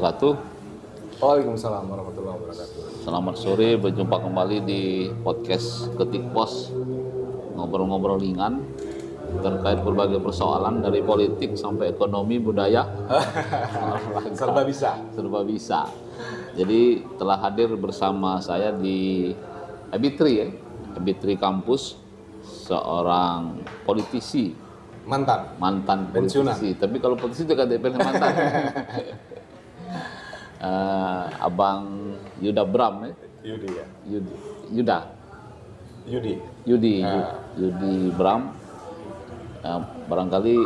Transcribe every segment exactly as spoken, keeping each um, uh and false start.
wabarakatuh. Waalaikumsalam warahmatullahi wabarakatuh. Selamat sore, berjumpa kembali di podcast Ketik Pos, ngobrol-ngobrol ringan terkait berbagai persoalan dari politik sampai ekonomi, budaya, serba bisa. serba bisa. Jadi telah hadir bersama saya di Ebitri ya, Ebitri Kampus, seorang politisi, Mantan. mantan Pensiunan. politisi. Tapi kalau politisi juga D P R mantan. uh, Abang Yuda Bram ya. Yudi ya. Yudi. Yuda. Yudi. Yudi. Ah. Yudi Bram. Uh, barangkali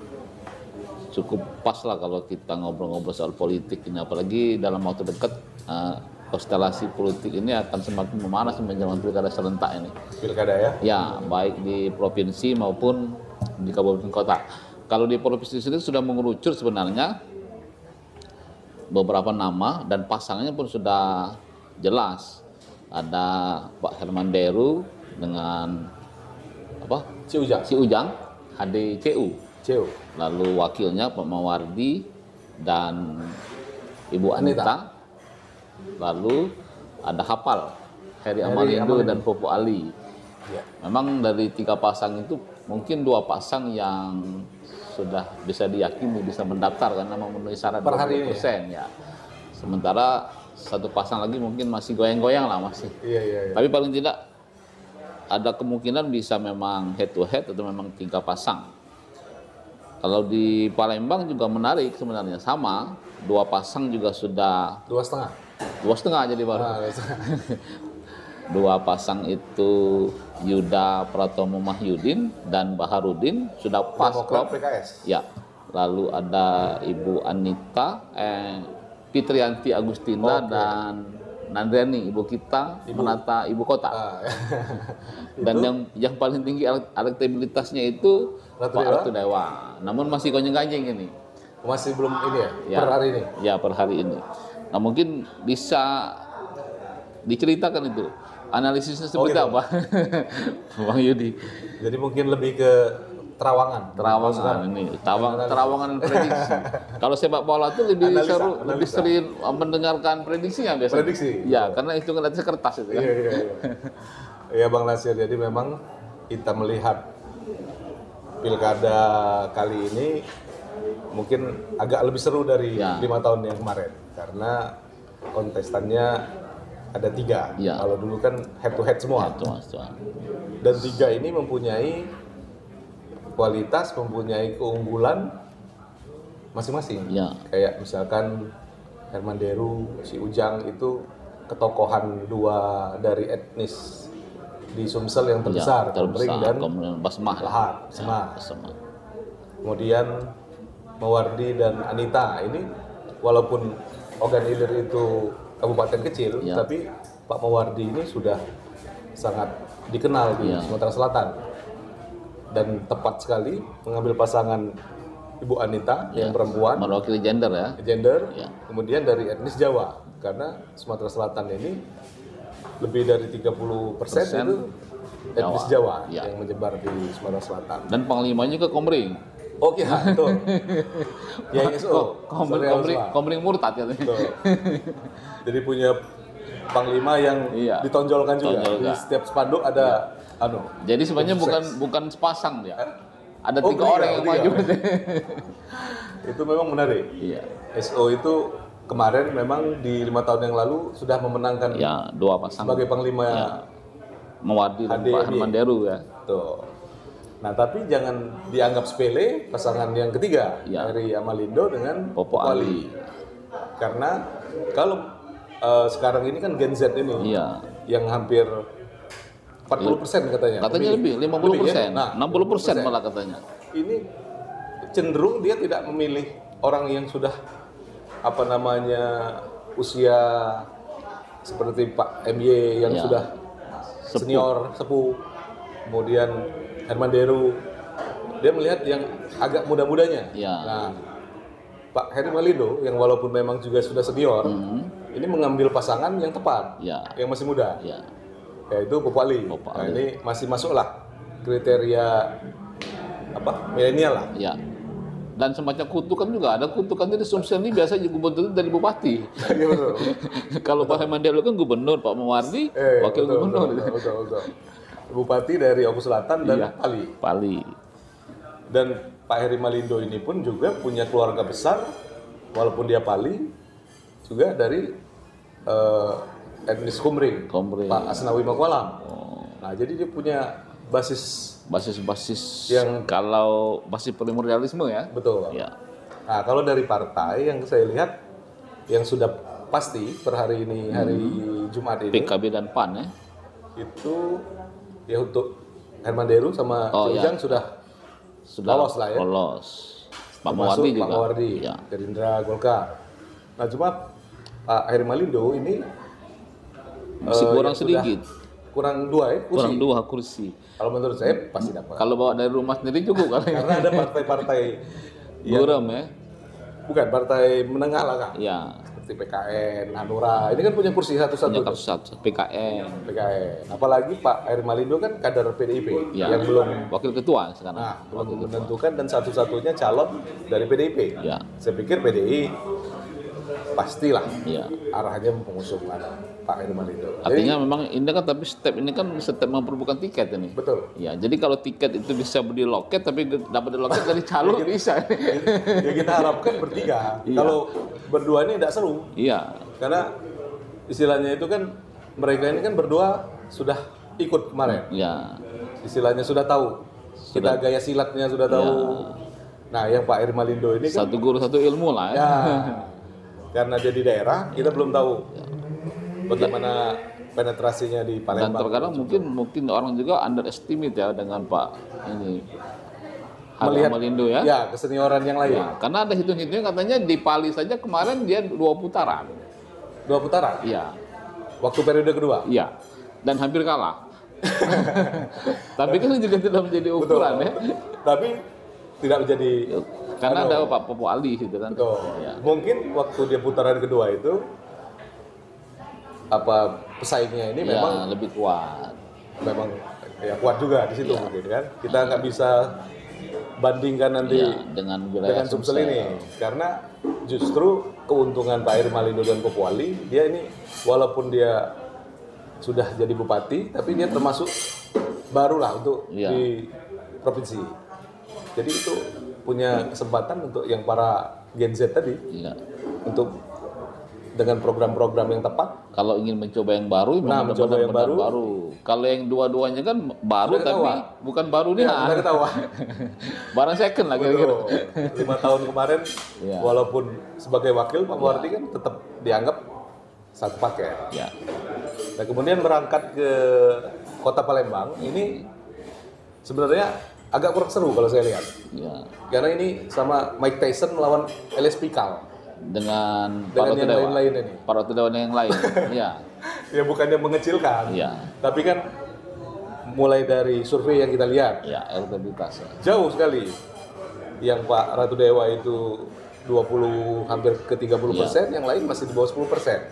cukup pas lah kalau kita ngobrol-ngobrol soal politik ini, apalagi dalam waktu dekat uh, konstelasi politik ini akan semakin memanas menjelang pilkada serentak ini. Pilkada ya? Ya, baik di provinsi maupun di kabupaten kota. Kalau di provinsi sendiri sudah mengerucut sebenarnya beberapa nama dan pasangannya pun sudah jelas. Ada Pak Herman Deru dengan apa? Si Ujang. Si Ujang, H D C U. C U. Lalu wakilnya Pak Mawardi dan Ibu Anita. Anita. Lalu ada Hapal, Heri Heri Amalindo Amalindo. dan Popo Ali. Ya. Memang dari tiga pasang itu mungkin dua pasang yang sudah bisa diyakini bisa mendaftar karena memenuhi syarat Per hari dua puluh persen ya. Sementara satu pasang lagi mungkin masih goyang-goyang lah masih. Iya, iya, iya. Tapi paling tidak ada kemungkinan bisa memang head to head atau memang tiga pasang. Kalau di Palembang juga menarik sebenarnya, sama dua pasang juga sudah Dua setengah. dua setengah jadi baru. Ah, dua setengah. Dua pasang itu Yuda Pratomo Mahyudin dan Baharudin sudah pas Demokrat klop. P K S. Ya. Lalu ada Ibu Anita, eh, Fitrianti Agustina Oke. dan Nandriani, ibu kita Ibu. menata ibu kota. Ah, Dan itu yang yang paling tinggi elektabilitasnya itu Ratu Pak Dewa? Ratu Dewa. Namun masih gonjeng-ganjeng ini. masih belum ini ya, Ya. per hari ini. Ya, per hari ini. Nah, mungkin bisa diceritakan itu analisisnya seperti gitu. apa, Bang Yudi? Jadi mungkin lebih ke terawangan. Terawangan ini, tawang, terawangan dan prediksi. Kalau sepak bola itu lebih Analisa, seru, analisa. lebih sering mendengarkan prediksinya biasanya. Prediksi. Ya, karena itu kan atas kertas itu kan. Iya, iya, iya. Iya Bang Nasir, jadi memang kita melihat pilkada kali ini mungkin agak lebih seru dari Ya. lima tahun yang kemarin karena kontestannya ada tiga. Ya. Kalau dulu kan head to head semua. Itu Mas Tuan. Dan tiga ini mempunyai kualitas, mempunyai keunggulan masing-masing. Ya. Kayak misalkan Herman Deru, si Ujang itu ketokohan dua dari etnis di Sumsel yang terbesar, Ya, terbesar, Komering dan kemudian Basmah lah. Lahar, Ya, Semah. Basmah. Kemudian Mawardi dan Anita ini walaupun organ hilir itu kabupaten kecil, Ya. tapi Pak Mawardi ini sudah sangat dikenal di Ya. Sumatera Selatan dan tepat sekali mengambil pasangan Ibu Anita yang Ya. perempuan, Mewakili gender ya. gender, Ya. kemudian dari etnis Jawa karena Sumatera Selatan ini lebih dari tiga puluh persen Persen itu etnis Jawa, Ya. yang menyebar di Sumatera Selatan. Dan panglimanya ke Komering. Oke, ya, betul. Ya, S O. Komering, Sorry, Komering, Osman. Komering murtad katanya. Betul. Jadi punya panglima yang Iya. ditonjolkan juga. Tonjolkan. Di setiap spanduk ada anu. Jadi sebenarnya Sukses. bukan bukan sepasang dia. Ada Oh, tiga tiga, orang yang tiga. maju. Itu memang menarik. Iya. S O itu kemarin memang di lima tahun yang lalu sudah memenangkan Ya, dua pasang. sebagai panglima. Ya. Mewadi dan H D M Y. Pak Herman Deru ya. Tuh. Nah, tapi jangan dianggap sepele pasangan yang ketiga, Ya. Heri Amalindo dengan Popo Ali. Karena kalau eh, sekarang ini kan Gen Z ini Iya. yang hampir empat puluh persen katanya. Katanya lebih, lima puluh Lebih, ya? persen. Nah, enam puluh persen malah katanya. ini cenderung dia tidak memilih orang yang sudah apa namanya usia seperti Pak M Y yang Ya. sudah Sepuh. senior, sepuh. Kemudian Herman Deru. Dia melihat yang agak muda-mudanya. Ya. Nah, Pak Heri Malindo yang walaupun memang juga sudah senior, Hmm. ini mengambil pasangan yang tepat, Ya. yang masih muda, Ya. yaitu Popo Ali. Popo Nah, Ali. ini masih masuklah kriteria apa milenial lah. Ya. Dan semacam kutukan juga ada, kutukan dari Sumsel ini biasa gubernur itu dari bupati. Iya betul. Kalau Pak Herman Deru kan gubernur, Pak Mawardi Eh, wakil betul, gubernur. Betul, betul, betul. Bupati dari Oku Selatan dan Iya. Pali. Pali. Dan Pak Heri Malindo ini pun juga punya keluarga besar, walaupun dia Pali, juga dari eh, etnis Kumring, Kumring. Pak Asnawi Makwalam. Oh. Nah, jadi dia punya basis Basis-basis Yang- kalau basis primordialisme ya. betul. Ya. Nah, kalau dari partai yang saya lihat, yang sudah pasti per hari ini, hari Jumat ini, P K B dan P A N ya. itu ya untuk Herman Deru sama Oh, Ujang ya. sudah Sudah Lolos lah ya. Lolos. Pak termasuk Mawardi Pak juga. Mawardi, Ya. Gerindra, Golkar. Nah, cuma Pak Heri Malindo ini Masih eh, kurang yang sudah sedikit. kurang dua ya kursi. Kurang dua kursi. Kalau menurut saya pasti dapat. Kalau bawa dari rumah sendiri cukup kali. Karena ada partai-partai yang Buram ya. bukan partai menengah lah Kak. Ya. Seperti P K N, Hanura, ini kan punya kursi satu-satu. Punya tuh, kasus satu P K N. P K N. Apalagi Pak Heri Malindo kan kader P D I P Ya. yang belum Wakil ketua sekarang. nah, Wakil belum ketua. menentukan dan satu-satunya calon dari P D I P. Ya. Saya pikir P D I pastilah Ya. arahnya mengusung Pak Heri Malindo. Jadi, Artinya memang ini kan tapi step ini kan step memperbukan tiket ini. betul. Ya, jadi kalau tiket itu bisa beli loket tapi dapat di loket dari calo bisa. Ya kita harapkan bertiga. Iya. Kalau berdua ini tidak seru. Iya. Karena istilahnya itu kan mereka ini kan berdua sudah ikut kemarin. Ya. Istilahnya sudah tahu. Kita gaya silatnya sudah tahu. Nah, yang Pak Heri Malindo ini kan Satu guru satu ilmu lah ya. ya karena dia di daerah, kita belum tahu bagaimana penetrasinya di Dan Palembang. terkadang mungkin mungkin orang juga underestimate ya dengan Pak ini Hari Melihat- Malindo ya. Ya, kesenioran yang lain. Ya, karena ada hitung-hitungnya katanya di Pali saja kemarin dia dua putaran. Dua putaran. Iya. Waktu periode kedua. Iya. Dan hampir kalah. Tapi kan juga tidak menjadi ukuran ya. Tapi tidak menjadi Karena Aduh. ada Pak Popo Ali gitu kan. betul. Ya. Mungkin waktu dia putaran kedua itu apa pesaingnya ini Ya, memang lebih kuat. memang ya kuat juga di situ Iya. mungkin kan. Kita nggak bisa bandingkan nanti Ya, dengan wilayah dengan Sumsel ini karena justru keuntungan Pak Heri Malindo dan Popo Ali, dia ini walaupun dia sudah jadi bupati tapi dia termasuk barulah untuk Iya. di provinsi. Jadi itu punya kesempatan untuk yang para Gen Z tadi Iya. untuk dengan program-program yang tepat. Kalau ingin mencoba yang baru, Nah, memang mencoba yang benar-benar baru. baru. Kalau yang dua-duanya kan baru Sudah tapi ketawa. bukan baru nih. Ya, kita ketawa. Barang second lah kira-kira. Betul. Lima tahun kemarin, Iya. walaupun sebagai wakil Pak Mawardi kan tetap dianggap satu paket. Ya. Nah kemudian berangkat ke kota Palembang ini sebenarnya agak kurang seru kalau saya lihat. Ya. Karena ini sama Mike Tyson melawan L S Pikal Dengan dengan para yang dewa. lain-lain ini. Para dewa yang lain. Ya. Ya bukannya mengecilkan, Iya. tapi kan mulai dari survei yang kita lihat Ya, elektabilitas. jauh sekali. Yang Pak Ratu Dewa itu dua puluh hampir ke tiga puluh persen, yang lain masih di bawah sepuluh persen.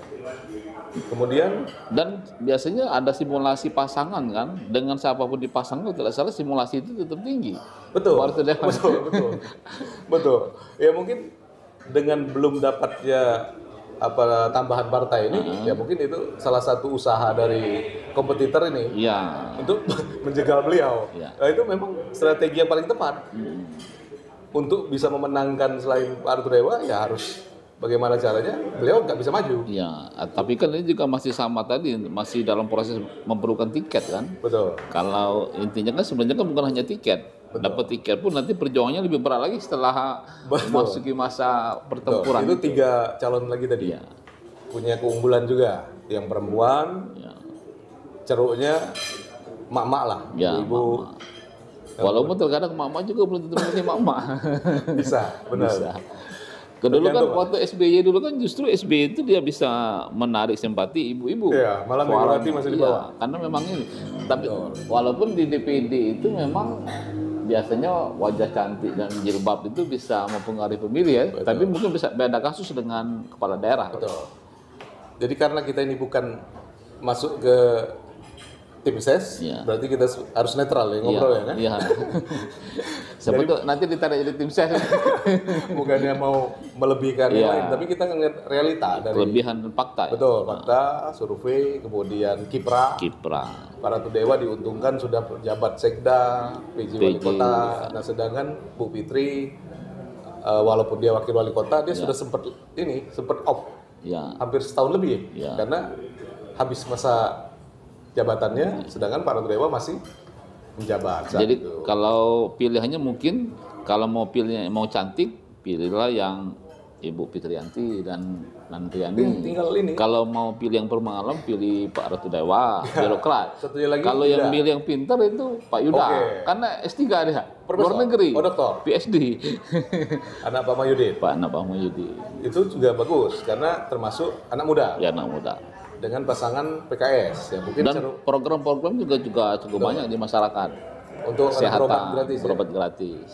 Kemudian Dan biasanya ada simulasi pasangan kan, dengan siapapun dipasang kalau tidak salah simulasi itu tetap tinggi. betul, Partai Dewan. betul, betul, betul. Ya mungkin dengan belum dapatnya apa tambahan partai ini, ya mungkin itu salah satu usaha dari kompetitor ini Iya. untuk menjegal beliau. Iya. Nah, itu memang strategi yang paling tepat Hmm. untuk bisa memenangkan selain Pak Ratu Dewa, ya harus bagaimana caranya beliau nggak bisa maju. Iya, tapi kan ini juga masih sama tadi, masih dalam proses memperlukan tiket kan. Betul. Kalau intinya kan sebenarnya kan bukan hanya tiket. Dapat tiket pun nanti perjuangannya lebih berat lagi setelah Betul. memasuki masa Betul. pertempuran. Itu tiga calon lagi tadi. Iya. Punya keunggulan juga. Yang perempuan, Ya. ceruknya mak-mak lah. Ya, Ibu Walaupun terkadang mama juga belum tentu menjadi mama. bisa, benar. Bisa. Kedulu kan Tergantung, waktu S B Y dulu kan justru S B Y itu dia bisa menarik simpati ibu-ibu. Iya, malah Suara- Megawati masih di iya, bawah. karena memang ini. Tapi walaupun di D P D itu memang biasanya wajah cantik dan jilbab itu bisa mempengaruhi pemilih ya. Betul. Tapi mungkin bisa beda kasus dengan kepala daerah. Betul. Jadi karena kita ini bukan masuk ke tim ses, Iya. berarti kita harus netral ya ngobrol ya kan? Iya. Siapa tuh nanti ditarik jadi tim ses. Bukannya mau melebihkan yang Iya. lain, tapi kita ngeliat realita dari Kelebihan dan fakta. Ya? betul fakta, survei, kemudian kiprah. Kiprah. Para Tudewa diuntungkan sudah pejabat sekda, P J wali P J, kota. Nah sedangkan Bu Fitri, eh, walaupun dia wakil wali kota, dia sudah sempat ini sempat off Ya. hampir setahun lebih Ya. karena habis masa jabatannya, sedangkan para Tudewa masih menjabat. saat Jadi itu. kalau pilihannya mungkin kalau mau pilih mau cantik, pilihlah yang Ibu Fitriyanti dan Nandriani. Tinggal ini. Kalau mau pilih yang berpengalaman, pilih Pak Ratu Dewa, birokrat. Satunya lagi Kalau yang tidak. pilih yang pintar itu Pak Yuda, Oke. karena S tiga dia, Profesor? luar negeri, Oh, doktor? P H D. Anak Pak Mayudin Pak Anak Pak Mahyudi, itu juga bagus karena termasuk anak muda ya anak muda. dengan pasangan P K S ya mungkin Dan seru program-program juga juga cukup banyak di masyarakat. untuk Kesehatan, berobat gratis. ya. berobat gratis.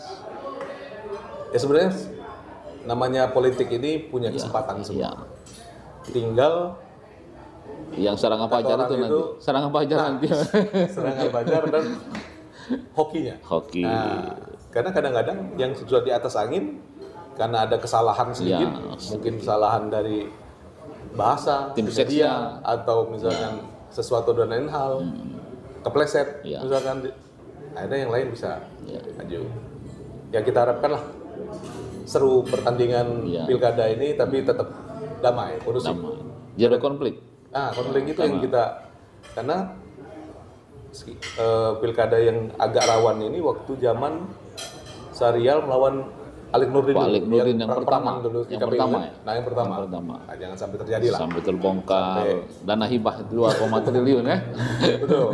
Ya sebenarnya namanya politik ini punya kesempatan semua. Ya. Tinggal Yang serangan fajar orang itu nanti. itu- Serangan fajar Nah, nanti. serangan fajar dan hokinya. Hoki. Nah, karena kadang-kadang yang sudah di atas angin karena ada kesalahan sedikit, Ya, mungkin kesalahan dari bahasa, Tim media, seksnya. atau misalkan sesuatu dan lain hal, kepleset, Ya. misalkan ada yang lain bisa Ya. maju. Ya kita harapkan lah seru pertandingan Ya. pilkada ini, tapi tetap damai, kondusif. Damai. Zero konflik. Ah, konflik itu yang kita karena ski- eh, pilkada yang agak rawan ini waktu zaman Syarial melawan Alik Nurdin, Pak dulu, Alik Nurdin yang perang-perangan pertama. dulu di Yang K P U, pertama kan? ya? Nah yang pertama. Yang pertama. Nah, jangan sampai terjadi lah. Sampai terbongkar. Sampai- Dana hibah dua koma triliun ya. Betul.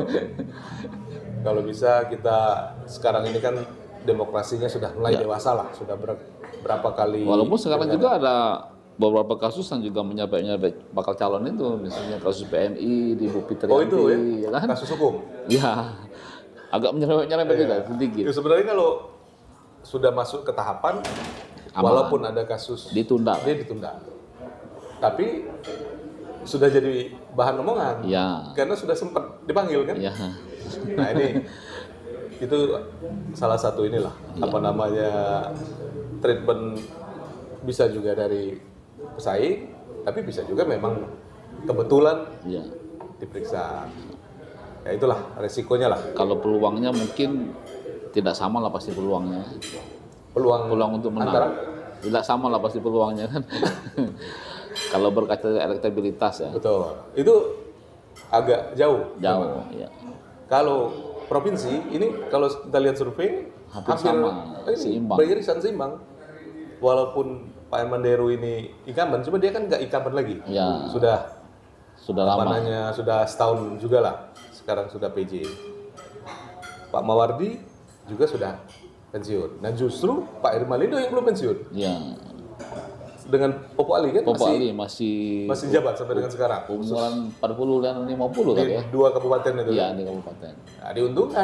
Kalau bisa kita sekarang ini kan demokrasinya sudah mulai dewasa lah, sudah ber- berapa kali. Walaupun sekarang pilkada. juga ada beberapa kasus yang juga menyabet-nyabet bakal calon itu, misalnya kasus P M I di Bu Fitriyanti, Oh itu ya, ya kan? kasus hukum. Ya, agak menyerempet-nyerempet juga sedikit. Itu sebenarnya kalau sudah masuk ke tahapan, Aman. walaupun ada kasus Ditunda. dia ditunda. Tapi sudah jadi bahan omongan. Ya, Karena sudah sempat dipanggil kan. ya, Nah ini itu salah satu inilah Ya. apa namanya treatment bisa juga dari pesaing, tapi bisa juga memang kebetulan ya. diperiksa. Ya itulah resikonya lah. Kalau peluangnya mungkin tidak sama lah pasti peluangnya. Peluang, Peluang untuk menang. antara Tidak sama lah pasti peluangnya kan. Kalau berkaca dari elektabilitas ya, betul. Itu agak jauh. jauh. Ya. Kalau provinsi ini kalau kita lihat survei Hampir sama, ini, seimbang. beririsan seimbang. Walaupun Pak Herman Deru ini incumbent, cuma dia kan nggak incumbent lagi. Ya. Sudah Sudah apa lama. namanya, sudah setahun juga lah. Sekarang sudah P J. Pak Mawardi juga sudah pensiun. Nah justru Pak Irmalindo yang belum pensiun. Ya. Dengan Popo Ali kan Popo masih Ali masih masih jabat sampai dengan sekarang. umuran empat puluh dan lima puluh Di kali ya. dua kabupaten itu. Iya, di kabupaten. Nah, diuntungkan.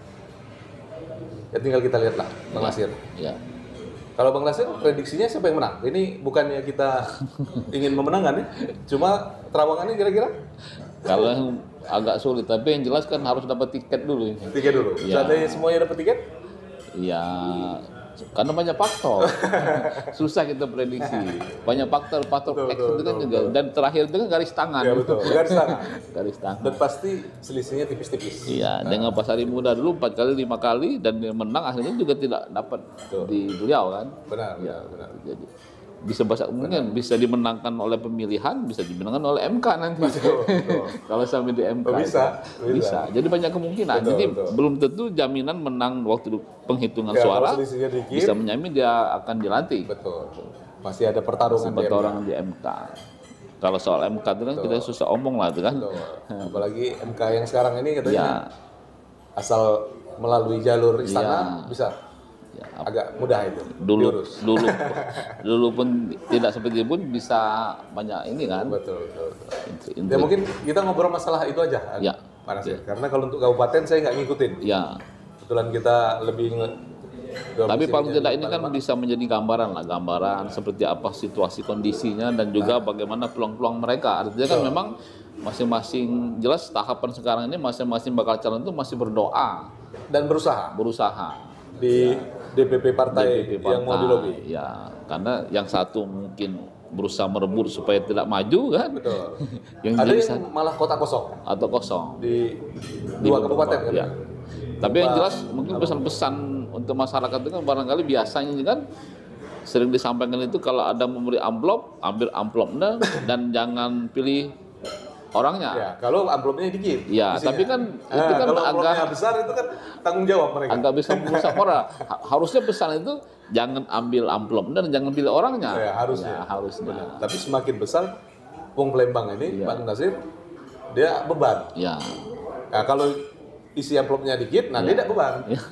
Ya tinggal kita lihat lah Bang Nasir. Ya. Kalau Bang Nasir prediksinya siapa yang menang? Ini bukannya kita ingin memenangkan ya, cuma terawangannya kira-kira Kalau yang agak sulit, tapi yang jelas kan harus dapat tiket dulu ini. tiga dulu. Ya. Seandainya semuanya dapat tiket, Ya, karena banyak faktor. Susah kita prediksi. Banyak faktor, faktor Betul, X betul, itu kan betul, juga. Dan terakhir itu kan garis tangan. ya betul. Garis tangan. Garis tangan. Dan pasti selisihnya tipis-tipis. Iya, dengan Pak Sari Muda dulu empat kali, lima kali, dan dia menang akhirnya juga tidak dapat Betul. di beliau kan. Benar, Ya, benar, benar. jadi bisa bahasa mungkin bisa dimenangkan oleh pemilihan, bisa dimenangkan oleh M K nanti. Betul, betul. Kalau sampai di M K. Oh, bisa, bisa. bisa. Jadi banyak kemungkinan. Betul, Jadi betul. belum tentu jaminan menang waktu penghitungan Ya, suara. kalau selisihnya dikit, Bisa menjamin dia akan dilantik. betul. Masih ada pertarungan Sempat di M K. orang di M K. Kalau soal M K itu kan kita susah omong lah itu kan. Betul. Apalagi M K yang sekarang ini katanya Ya, asal melalui jalur istana Iya. bisa ya, agak mudah itu dulu diurus. dulu dulu pun tidak seperti itu pun bisa banyak ini kan. Betul, betul, betul. Intri- Ya mungkin kita ngobrol masalah itu aja, Ya. Pak Nasir. Karena kalau untuk kabupaten saya nggak ngikutin. Ya, Kebetulan kita lebih nge tapi paling domisilinya tidak di ini kan Palembang. bisa menjadi gambaran lah, gambaran seperti apa situasi kondisinya dan juga bagaimana peluang-peluang mereka. Artinya kan memang masing-masing jelas tahapan sekarang ini masing-masing bakal calon itu masih berdoa Dan berusaha berusaha di D P P partai, D P P yang mau dilobi. ya karena yang satu mungkin berusaha merebut supaya tidak maju kan. Betul. yang Ada jadi yang satu- malah kota kosong atau kosong di Di dua beberapa, kabupaten kan. ya. Tapi yang jelas mungkin pesan-pesan untuk masyarakat itu kan barangkali biasanya kan sering disampaikan itu kalau ada memberi amplop, ambil amplopnya dan jangan pilih orangnya. Ya, kalau amplopnya dikit. Ya, isinya. tapi kan Nah, itu kan kalau amplopnya agak besar itu kan tanggung jawab mereka. agak bisa merusak orang. Ha- Harusnya pesan itu jangan ambil amplopnya dan jangan pilih orangnya. Ya, harusnya. Ya, harusnya. Tapi semakin besar Wong Palembang ini, Iya. Pak Nasir, dia beban. Ya. Nah, kalau isi amplopnya dikit, nah dia Iya. tidak beban.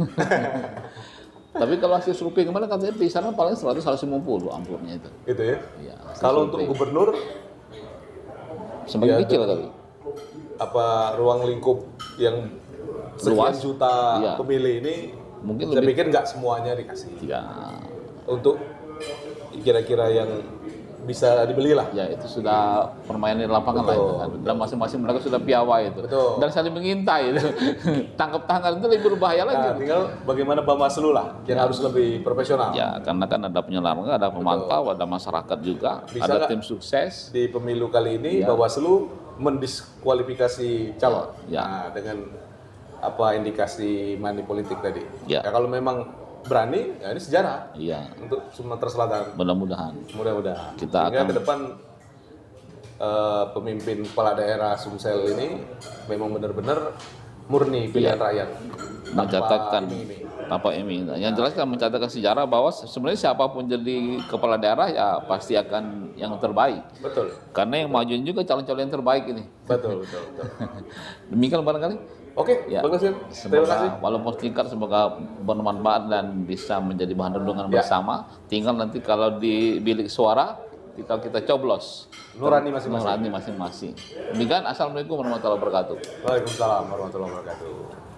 Tapi kalau hasil survei kemarin katanya di sana paling seratus sampai lima puluh amplopnya itu. Gitu ya. Ya, hasil Kalau untuk survei. gubernur, semakin ya, kecil itu- kali. apa ruang lingkup yang sekian Luas. juta Iya. pemilih ini, Mungkin saya lebih- pikir nggak semuanya dikasih. Ya. Untuk kira-kira yang bisa dibeli lah. Ya itu sudah permainan di lapangan lah Betul, itu kan. Dan masing-masing mereka sudah piawai itu. Betul. Dan saling mengintai itu. Tangkap tangan itu lebih berbahaya lagi. Nah, tinggal bagaimana Bawaslu lah yang harus lebih profesional. Ya karena kan ada penyelenggara, ada pemantau, ada masyarakat juga, Bisa ada nggak? tim sukses. Di pemilu kali ini Ya. Bawaslu mendiskualifikasi calon. Ya. Nah, dengan apa indikasi money politik tadi. Ya. kalau memang berani, ya ini sejarah Iya, untuk Sumatera Selatan. mudah-mudahan. Mudah-mudahan. Kita Sehingga akan- ke depan eh, pemimpin kepala daerah Sumsel ini memang benar-benar murni pilihan rakyat. Tanpa Mencatatkan iming-iming. tanpa ini. Yang jelas kan mencatatkan sejarah bahwa sebenarnya siapapun jadi kepala daerah ya pasti akan yang terbaik. Betul, Karena yang majuin juga calon-calon yang terbaik ini. betul, betul, betul. Demikian barangkali. Oke, Ya. Bang Nasir. Terima kasih. Semoga walaupun singkat semoga bermanfaat dan bisa menjadi bahan renungan Ya. bersama. Tinggal nanti kalau di bilik suara tinggal kita coblos. Nurani masing-masing. Nurani masing-masing. Demikian, assalamualaikum warahmatullahi wabarakatuh. Waalaikumsalam warahmatullahi wabarakatuh.